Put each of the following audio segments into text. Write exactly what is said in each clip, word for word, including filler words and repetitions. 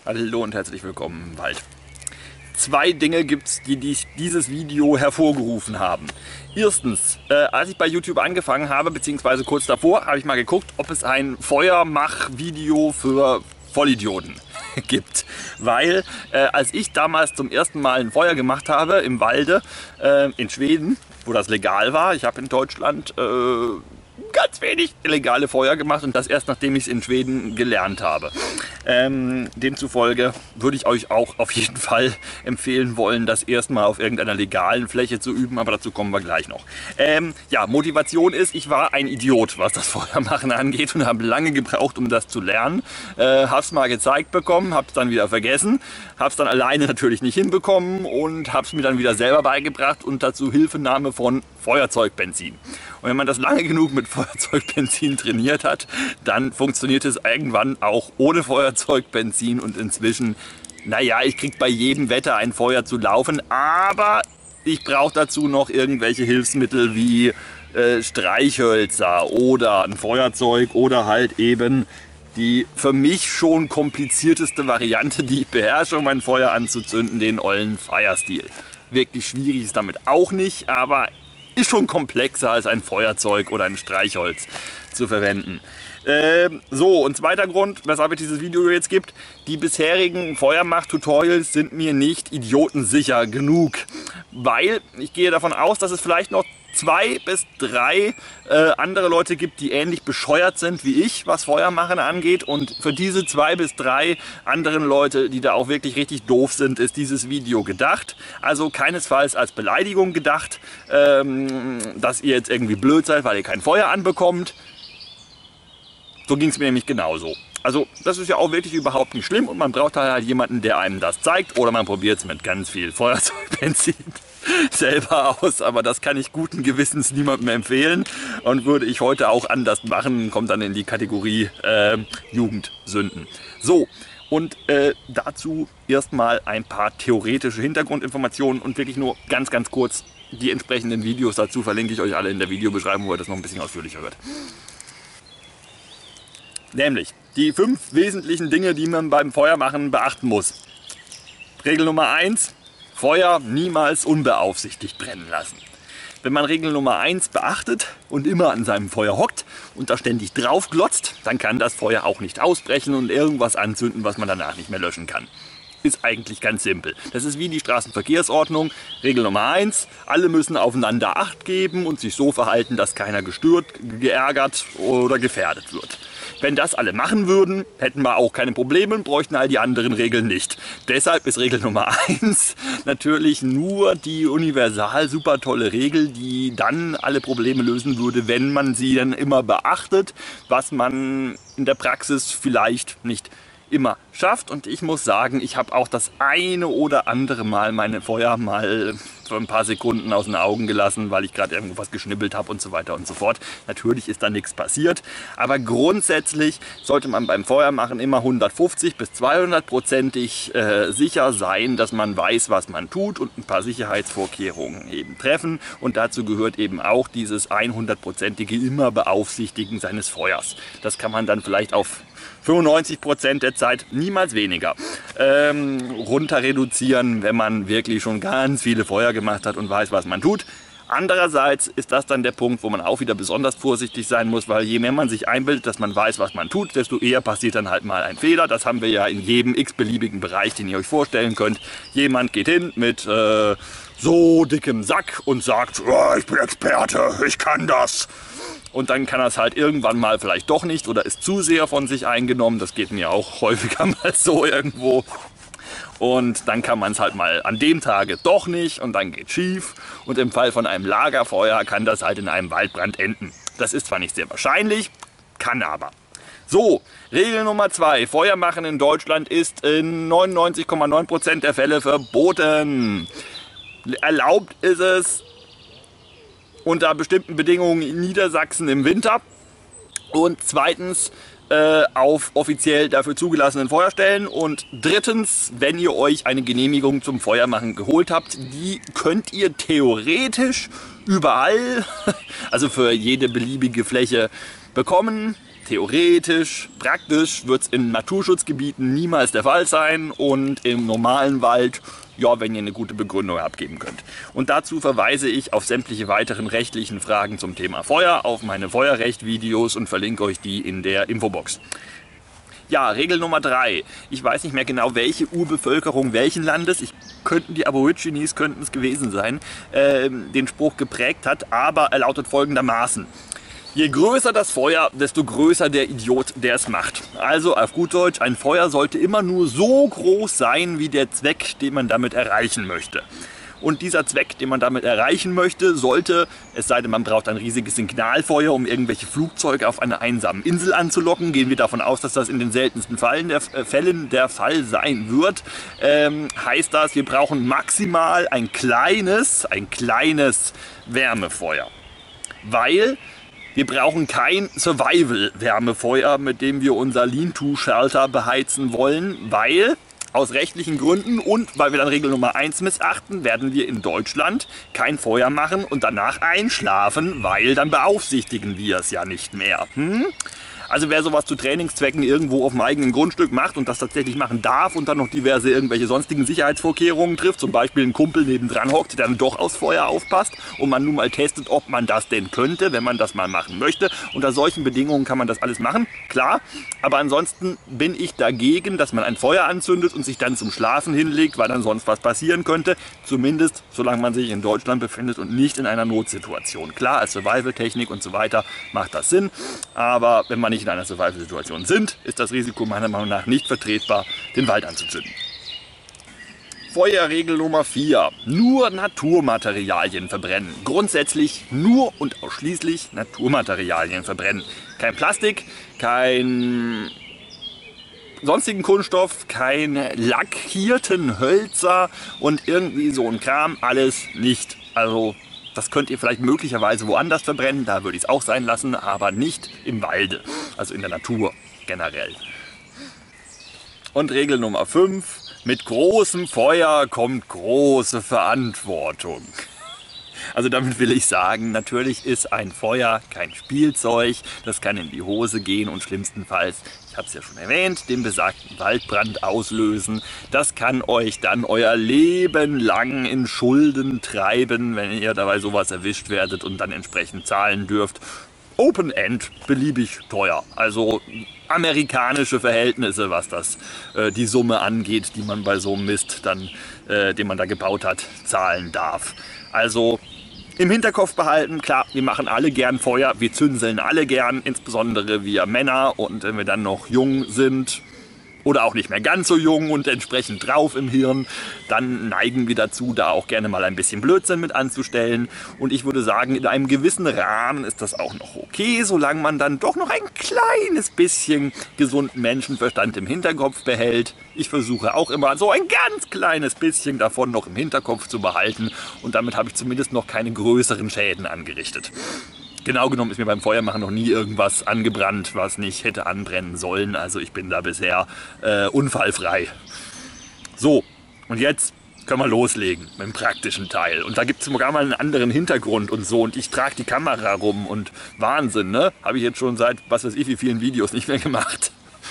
Hallo und herzlich willkommen im Wald. Zwei Dinge gibt es, die dies, dieses Video hervorgerufen haben. Erstens, äh, als ich bei YouTube angefangen habe, beziehungsweise kurz davor, habe ich mal geguckt, ob es ein Feuermach-Video für Vollidioten gibt. Weil, äh, als ich damals zum ersten Mal ein Feuer gemacht habe im Walde äh, in Schweden, wo das legal war, ich habe in Deutschland äh, ganz wenig illegale Feuer gemacht und das erst nachdem ich es in Schweden gelernt habe. Ähm, demzufolge würde ich euch auch auf jeden Fall empfehlen wollen, das erstmal auf irgendeiner legalen Fläche zu üben, aber dazu kommen wir gleich noch. Ähm, ja, Motivation ist, ich war ein Idiot, was das Feuermachen angeht und habe lange gebraucht, um das zu lernen. Äh, hab's mal gezeigt bekommen, hab's dann wieder vergessen, hab's dann alleine natürlich nicht hinbekommen und hab's mir dann wieder selber beigebracht unter Zuhilfenahme von Feuerzeugbenzin. Und wenn man das lange genug mit Feuerzeugbenzin trainiert hat, dann funktioniert es irgendwann auch ohne Feuerzeugbenzin und inzwischen, naja, ich kriege bei jedem Wetter ein Feuer zu laufen, aber ich brauche dazu noch irgendwelche Hilfsmittel wie äh, Streichhölzer oder ein Feuerzeug oder halt eben die für mich schon komplizierteste Variante, die ich beherrsche, um ein Feuer anzuzünden, den ollen Firesteel. Wirklich schwierig ist damit auch nicht, aber ist schon komplexer als ein Feuerzeug oder ein Streichholz zu verwenden. Ähm, so, und zweiter Grund, weshalb es dieses Video jetzt gibt: Die bisherigen Feuermach-Tutorials sind mir nicht idiotensicher genug, weil ich gehe davon aus, dass es vielleicht noch zwei bis drei äh, andere Leute gibt, die ähnlich bescheuert sind wie ich, was Feuermachen angeht, und für diese zwei bis drei anderen Leute, die da auch wirklich richtig doof sind, ist dieses Video gedacht. Also keinesfalls als Beleidigung gedacht, ähm, dass ihr jetzt irgendwie blöd seid, weil ihr kein Feuer anbekommt. So ging es mir nämlich genauso. Also das ist ja auch wirklich überhaupt nicht schlimm und man braucht halt jemanden, der einem das zeigt, oder man probiert es mit ganz viel Feuerzeugbenzin selber aus, aber das kann ich guten Gewissens niemandem empfehlen und würde ich heute auch anders machen, kommt dann in die Kategorie äh, Jugendsünden. So, und äh, dazu erstmal ein paar theoretische Hintergrundinformationen und wirklich nur ganz, ganz kurz die entsprechenden Videos dazu verlinke ich euch alle in der Videobeschreibung, wo ihr das noch ein bisschen ausführlicher hört. Nämlich die fünf wesentlichen Dinge, die man beim Feuermachen beachten muss. Regel Nummer eins. Feuer niemals unbeaufsichtigt brennen lassen. Wenn man Regel Nummer eins beachtet und immer an seinem Feuer hockt und da ständig drauf glotzt, dann kann das Feuer auch nicht ausbrechen und irgendwas anzünden, was man danach nicht mehr löschen kann. Ist eigentlich ganz simpel. Das ist wie die Straßenverkehrsordnung. Regel Nummer eins, alle müssen aufeinander Acht geben und sich so verhalten, dass keiner gestört, geärgert oder gefährdet wird. Wenn das alle machen würden, hätten wir auch keine Probleme und bräuchten all die anderen Regeln nicht. Deshalb ist Regel Nummer eins natürlich nur die universal super tolle Regel, die dann alle Probleme lösen würde, wenn man sie dann immer beachtet, was man in der Praxis vielleicht nicht immer schafft. Und ich muss sagen, ich habe auch das eine oder andere Mal meine Feuer mal für ein paar Sekunden aus den Augen gelassen, weil ich gerade irgendwo was geschnibbelt habe und so weiter und so fort. Natürlich ist da nichts passiert, aber grundsätzlich sollte man beim Feuermachen immer hundertfünfzig bis zweihundert prozentig äh, sicher sein, dass man weiß, was man tut und ein paar Sicherheitsvorkehrungen eben treffen. Und dazu gehört eben auch dieses hundertprozentige immer Beaufsichtigen seines Feuers. Das kann man dann vielleicht auf fünfundneunzig Prozent der Zeit, niemals weniger, ähm, runter reduzieren, wenn man wirklich schon ganz viele Feuer gemacht hat und weiß, was man tut. Andererseits ist das dann der Punkt, wo man auch wieder besonders vorsichtig sein muss, weil je mehr man sich einbildet, dass man weiß, was man tut, desto eher passiert dann halt mal ein Fehler. Das haben wir ja in jedem x-beliebigen Bereich, den ihr euch vorstellen könnt. Jemand geht hin mit äh, so dickem Sack und sagt, oh, ich bin Experte, ich kann das. Und dann kann er es halt irgendwann mal vielleicht doch nicht oder ist zu sehr von sich eingenommen. Das geht mir auch häufiger mal so irgendwo. Und dann kann man es halt mal an dem Tage doch nicht und dann geht schief. Und im Fall von einem Lagerfeuer kann das halt in einem Waldbrand enden. Das ist zwar nicht sehr wahrscheinlich, kann aber. So, Regel Nummer zwei. Feuer machen in Deutschland ist in neunundneunzig Komma neun Prozent der Fälle verboten. Erlaubt ist es unter bestimmten Bedingungen in Niedersachsen im Winter und zweitens äh, auf offiziell dafür zugelassenen Feuerstellen und drittens, wenn ihr euch eine Genehmigung zum Feuermachen geholt habt, die könnt ihr theoretisch überall, also für jede beliebige Fläche bekommen. theoretisch, praktisch wird es in Naturschutzgebieten niemals der Fall sein und im normalen Wald, ja, wenn ihr eine gute Begründung abgeben könnt. Und dazu verweise ich auf sämtliche weiteren rechtlichen Fragen zum Thema Feuer, auf meine Feuerrecht-Videos und verlinke euch die in der Infobox. Ja, Regel Nummer drei. Ich weiß nicht mehr genau, welche Urbevölkerung welchen Landes, ich könnten die Aborigines, könnten es gewesen sein, äh, den Spruch geprägt hat, aber er lautet folgendermaßen: Je größer das Feuer, desto größer der Idiot, der es macht. Also auf gut Deutsch, ein Feuer sollte immer nur so groß sein, wie der Zweck, den man damit erreichen möchte. Und dieser Zweck, den man damit erreichen möchte, sollte, es sei denn, man braucht ein riesiges Signalfeuer, um irgendwelche Flugzeuge auf einer einsamen Insel anzulocken, gehen wir davon aus, dass das in den seltensten Fällen der, äh, Fällen der Fall sein wird, ähm, heißt das, wir brauchen maximal ein kleines, ein kleines Wärmefeuer. Weil wir brauchen kein Survival-Wärmefeuer, mit dem wir unser Lean-to-Shelter beheizen wollen, weil aus rechtlichen Gründen und weil wir dann Regel Nummer eins missachten, werden wir in Deutschland kein Feuer machen und danach einschlafen, weil dann beaufsichtigen wir es ja nicht mehr. Hm? Also wer sowas zu Trainingszwecken irgendwo auf dem eigenen Grundstück macht und das tatsächlich machen darf und dann noch diverse irgendwelche sonstigen Sicherheitsvorkehrungen trifft, zum Beispiel ein Kumpel nebendran hockt, der dann doch aufs Feuer aufpasst und man nun mal testet, ob man das denn könnte, wenn man das mal machen möchte. Unter solchen Bedingungen kann man das alles machen, klar. Aber ansonsten bin ich dagegen, dass man ein Feuer anzündet und sich dann zum Schlafen hinlegt, weil dann sonst was passieren könnte. Zumindest solange man sich in Deutschland befindet und nicht in einer Notsituation. Klar, als Survival-Technik und so weiter macht das Sinn, aber wenn man nicht in einer Survival-Situation sind, ist das Risiko meiner Meinung nach nicht vertretbar, den Wald anzuzünden. Feuerregel Nummer vier. Nur Naturmaterialien verbrennen. Grundsätzlich nur und ausschließlich Naturmaterialien verbrennen. Kein Plastik, kein sonstigen Kunststoff, kein lackierten Hölzer und irgendwie so ein Kram, alles nicht. Also das könnt ihr vielleicht möglicherweise woanders verbrennen, da würde ich es auch sein lassen, aber nicht im Walde, also in der Natur generell. Und Regel Nummer fünf, mit großem Feuer kommt große Verantwortung. Also damit will ich sagen, natürlich ist ein Feuer kein Spielzeug, das kann in die Hose gehen und schlimmstenfalls, ich habe es ja schon erwähnt, den besagten Waldbrand auslösen. Das kann euch dann euer Leben lang in Schulden treiben, wenn ihr dabei sowas erwischt werdet und dann entsprechend zahlen dürft. Open End, beliebig teuer. Also amerikanische Verhältnisse, was das äh, die Summe angeht, die man bei so einem Mist, dann, äh, den man da gebaut hat, zahlen darf. Also im Hinterkopf behalten, klar, wir machen alle gern Feuer, wir zünseln alle gern, insbesondere wir Männer, und wenn wir dann noch jung sind oder auch nicht mehr ganz so jung und entsprechend drauf im Hirn, dann neigen wir dazu, da auch gerne mal ein bisschen Blödsinn mit anzustellen. Und ich würde sagen, in einem gewissen Rahmen ist das auch noch okay, solange man dann doch noch ein kleines bisschen gesunden Menschenverstand im Hinterkopf behält. Ich versuche auch immer so ein ganz kleines bisschen davon noch im Hinterkopf zu behalten und damit habe ich zumindest noch keine größeren Schäden angerichtet. Genau genommen ist mir beim Feuermachen noch nie irgendwas angebrannt, was nicht hätte anbrennen sollen. Also ich bin da bisher äh, unfallfrei. So, und jetzt können wir loslegen mit dem praktischen Teil. Und da gibt es sogar mal einen anderen Hintergrund und so. Und ich trage die Kamera rum und Wahnsinn, ne? Habe ich jetzt schon seit, was weiß ich, wie vielen Videos nicht mehr gemacht.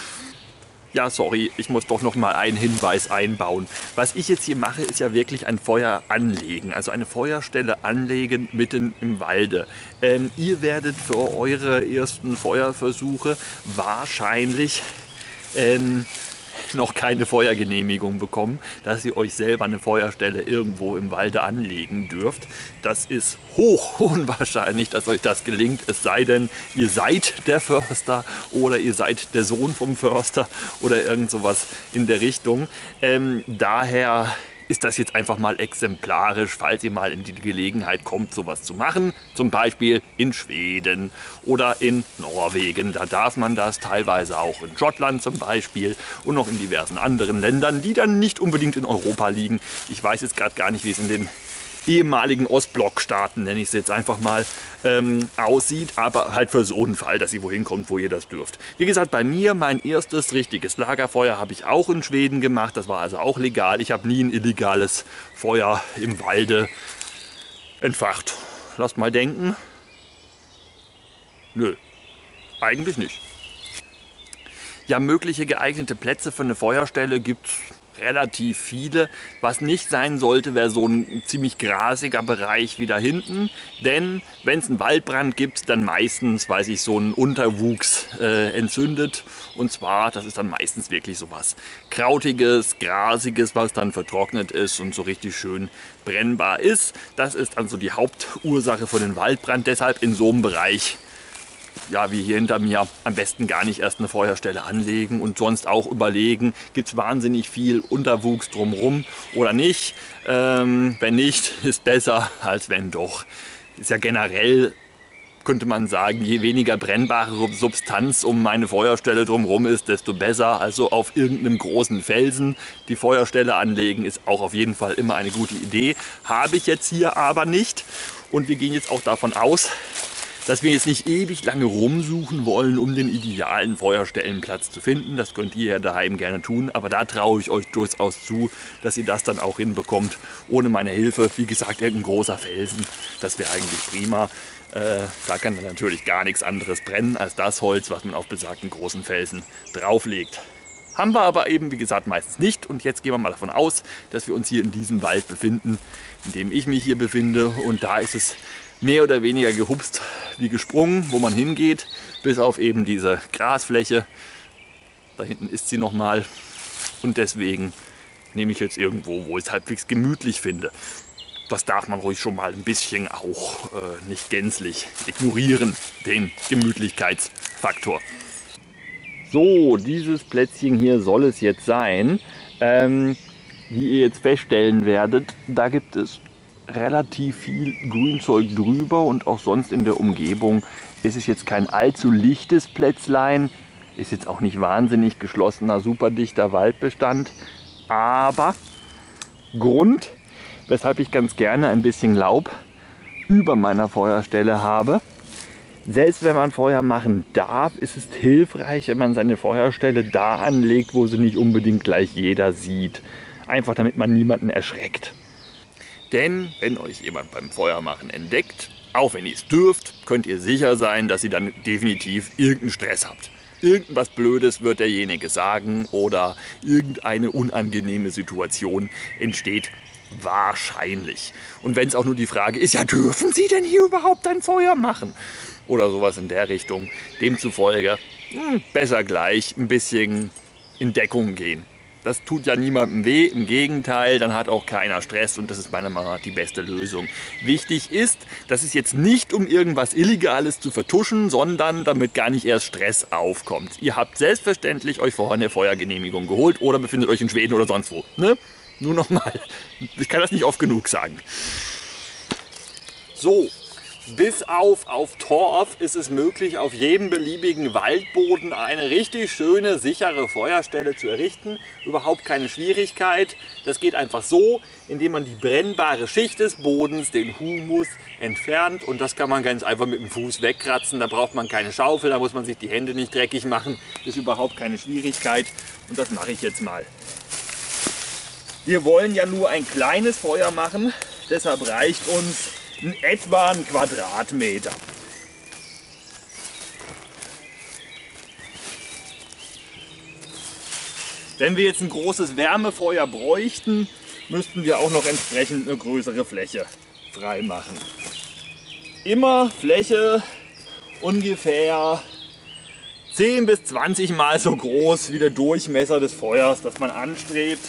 Ja, sorry, ich muss doch noch mal einen Hinweis einbauen. Was ich jetzt hier mache, ist ja wirklich ein Feuer anlegen, also eine Feuerstelle anlegen mitten im Walde. Ähm, ihr werdet für eure ersten Feuerversuche wahrscheinlich ähm, noch keine Feuergenehmigung bekommen, dass ihr euch selber eine Feuerstelle irgendwo im Walde anlegen dürft. Das ist hoch unwahrscheinlich, dass euch das gelingt, es sei denn, ihr seid der Förster oder ihr seid der Sohn vom Förster oder irgend sowas in der Richtung. Ähm, daher ist das jetzt einfach mal exemplarisch, falls ihr mal in die Gelegenheit kommt, sowas zu machen. Zum Beispiel in Schweden oder in Norwegen. Da darf man das, teilweise auch in Schottland zum Beispiel und noch in diversen anderen Ländern, die dann nicht unbedingt in Europa liegen. Ich weiß jetzt gerade gar nicht, wie es in den ehemaligen Ostblockstaaten, nenne ich es jetzt einfach mal, ähm, aussieht, aber halt für so einen Fall, dass ihr wohin kommt, wo ihr das dürft. Wie gesagt, bei mir, mein erstes richtiges Lagerfeuer habe ich auch in Schweden gemacht, das war also auch legal. Ich habe nie ein illegales Feuer im Walde entfacht. Lasst mal denken. Nö, eigentlich nicht. Ja, mögliche geeignete Plätze für eine Feuerstelle gibt es relativ viele. Was nicht sein sollte, wäre so ein ziemlich grasiger Bereich wie da hinten. Denn wenn es einen Waldbrand gibt, dann meistens, weil sich so ein Unterwuchs äh, entzündet. Und zwar, das ist dann meistens wirklich so was Krautiges, Grasiges, was dann vertrocknet ist und so richtig schön brennbar ist. Das ist dann so die Hauptursache für den Waldbrand. Deshalb in so einem Bereich, ja, wie hier hinter mir, am besten gar nicht erst eine Feuerstelle anlegen und sonst auch überlegen, gibt es wahnsinnig viel Unterwuchs drumherum oder nicht. Ähm, wenn nicht, ist besser als wenn doch. Ist ja generell, könnte man sagen, je weniger brennbare Substanz um meine Feuerstelle drumherum ist, desto besser. Also auf irgendeinem großen Felsen die Feuerstelle anlegen ist auch auf jeden Fall immer eine gute Idee. Habe ich jetzt hier aber nicht und wir gehen jetzt auch davon aus, dass wir jetzt nicht ewig lange rumsuchen wollen, um den idealen Feuerstellenplatz zu finden. Das könnt ihr ja daheim gerne tun, aber da traue ich euch durchaus zu, dass ihr das dann auch hinbekommt, ohne meine Hilfe. Wie gesagt, irgendein großer Felsen, das wäre eigentlich prima. Äh, da kann dann natürlich gar nichts anderes brennen als das Holz, was man auf besagten großen Felsen drauflegt. Haben wir aber eben, wie gesagt, meistens nicht. Und jetzt gehen wir mal davon aus, dass wir uns hier in diesem Wald befinden, in dem ich mich hier befinde. Und da ist es mehr oder weniger gehupst wie gesprungen, wo man hingeht, bis auf eben diese Grasfläche. Da hinten ist sie nochmal und deswegen nehme ich jetzt irgendwo, wo ich es halbwegs gemütlich finde. Das darf man ruhig schon mal ein bisschen auch äh, nicht gänzlich ignorieren, den Gemütlichkeitsfaktor. So, dieses Plätzchen hier soll es jetzt sein. Ähm, wie ihr jetzt feststellen werdet, da gibt es relativ viel Grünzeug drüber und auch sonst in der Umgebung ist es jetzt kein allzu lichtes Plätzlein, ist jetzt auch nicht wahnsinnig geschlossener, super dichter Waldbestand, aber Grund, weshalb ich ganz gerne ein bisschen Laub über meiner Feuerstelle habe. Selbst wenn man Feuer machen darf, ist es hilfreich, wenn man seine Feuerstelle da anlegt, wo sie nicht unbedingt gleich jeder sieht. Einfach damit man niemanden erschreckt. Denn wenn euch jemand beim Feuermachen entdeckt, auch wenn ihr es dürft, könnt ihr sicher sein, dass ihr dann definitiv irgendeinen Stress habt. Irgendwas Blödes wird derjenige sagen oder irgendeine unangenehme Situation entsteht wahrscheinlich. Und wenn es auch nur die Frage ist, ja, dürfen Sie denn hier überhaupt ein Feuer machen? Oder sowas in der Richtung. Demzufolge mh, besser gleich ein bisschen in Deckung gehen. Das tut ja niemandem weh, im Gegenteil, dann hat auch keiner Stress und das ist meiner Meinung nach die beste Lösung. Wichtig ist, dass es jetzt nicht um irgendwas Illegales zu vertuschen, sondern damit gar nicht erst Stress aufkommt. Ihr habt selbstverständlich euch vorher eine Feuergenehmigung geholt oder befindet euch in Schweden oder sonst wo. Ne? Nur nochmal, ich kann das nicht oft genug sagen. So. Bis auf auf Torf ist es möglich, auf jedem beliebigen Waldboden eine richtig schöne, sichere Feuerstelle zu errichten. Überhaupt keine Schwierigkeit. Das geht einfach so, indem man die brennbare Schicht des Bodens, den Humus, entfernt. Und das kann man ganz einfach mit dem Fuß wegkratzen. Da braucht man keine Schaufel, da muss man sich die Hände nicht dreckig machen. Ist überhaupt keine Schwierigkeit. Und das mache ich jetzt mal. Wir wollen ja nur ein kleines Feuer machen. Deshalb reicht uns in etwa ein Quadratmeter. Wenn wir jetzt ein großes Wärmefeuer bräuchten, müssten wir auch noch entsprechend eine größere Fläche freimachen. Immer Fläche ungefähr zehn bis zwanzig Mal so groß wie der Durchmesser des Feuers, das man anstrebt.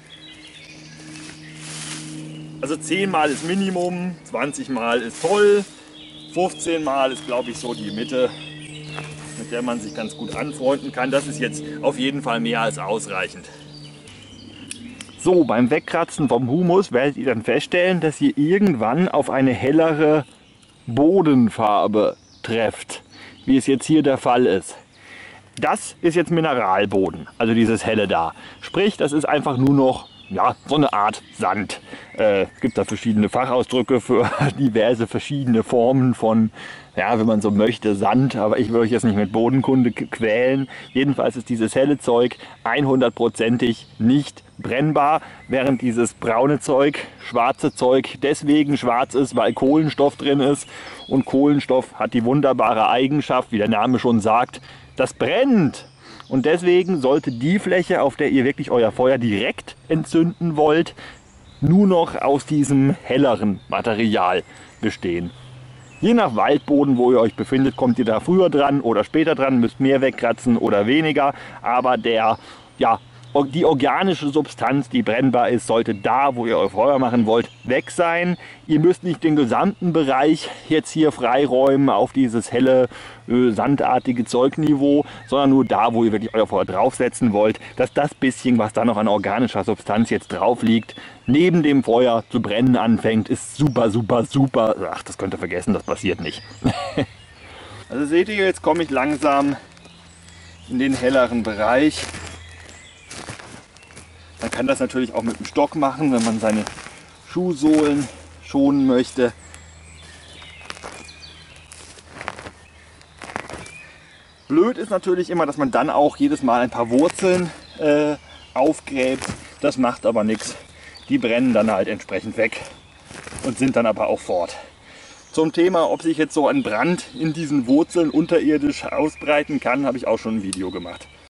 Also zehn Mal ist Minimum, zwanzig Mal ist toll, fünfzehn Mal ist, glaube ich, so die Mitte, mit der man sich ganz gut anfreunden kann. Das ist jetzt auf jeden Fall mehr als ausreichend. So, beim Wegkratzen vom Humus werdet ihr dann feststellen, dass ihr irgendwann auf eine hellere Bodenfarbe trefft, wie es jetzt hier der Fall ist. Das ist jetzt Mineralboden, also dieses helle da. Sprich, das ist einfach nur noch ja, so eine Art Sand. Äh, es gibt da verschiedene Fachausdrücke für diverse verschiedene Formen von, ja, wenn man so möchte, Sand. Aber ich will euch jetzt nicht mit Bodenkunde quälen. Jedenfalls ist dieses helle Zeug hundertprozentig nicht brennbar, während dieses braune Zeug, schwarze Zeug deswegen schwarz ist, weil Kohlenstoff drin ist. Und Kohlenstoff hat die wunderbare Eigenschaft, wie der Name schon sagt, das brennt. Und deswegen sollte die Fläche, auf der ihr wirklich euer Feuer direkt entzünden wollt, nur noch aus diesem helleren Material bestehen. Je nach Waldboden, wo ihr euch befindet, kommt ihr da früher dran oder später dran, müsst mehr wegkratzen oder weniger. Aber der, ja, die organische Substanz, die brennbar ist, sollte da, wo ihr euer Feuer machen wollt, weg sein. Ihr müsst nicht den gesamten Bereich jetzt hier freiräumen auf dieses helle, äh, sandartige Zeugniveau, sondern nur da, wo ihr wirklich euer Feuer draufsetzen wollt, dass das bisschen, was da noch an organischer Substanz jetzt drauf liegt, neben dem Feuer zu brennen anfängt, ist super, super, super. Ach, das könnt ihr vergessen, das passiert nicht. Also seht ihr, jetzt komme ich langsam in den helleren Bereich. Man kann das natürlich auch mit dem Stock machen, wenn man seine Schuhsohlen schonen möchte. Blöd ist natürlich immer, dass man dann auch jedes Mal ein paar Wurzeln äh, aufgräbt. Das macht aber nichts. Die brennen dann halt entsprechend weg und sind dann aber auch fort. Zum Thema, ob sich jetzt so ein Brand in diesen Wurzeln unterirdisch ausbreiten kann, habe ich auch schon ein Video gemacht.